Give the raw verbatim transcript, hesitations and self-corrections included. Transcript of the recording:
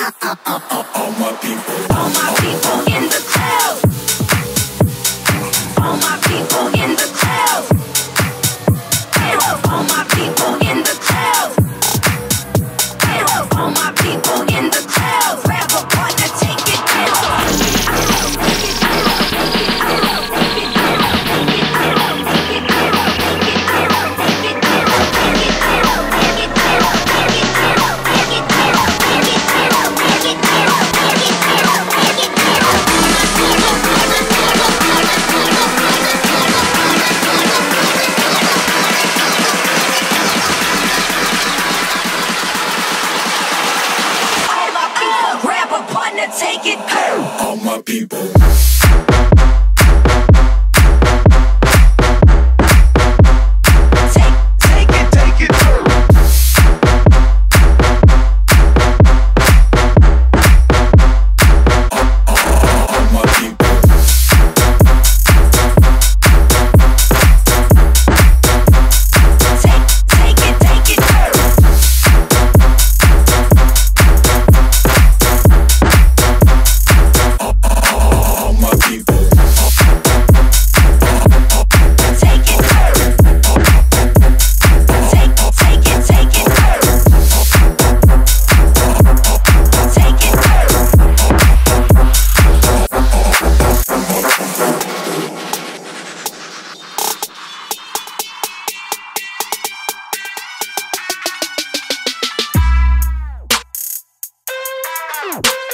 All my people, all my people in the crowd. All my people in the crowd. All my people in the crowd. All my people in the crowd. Grab a partner, take it down. Take it, go! All my people. Take, take it, take it, go! All my people. Take, take it, take it, go! Wow.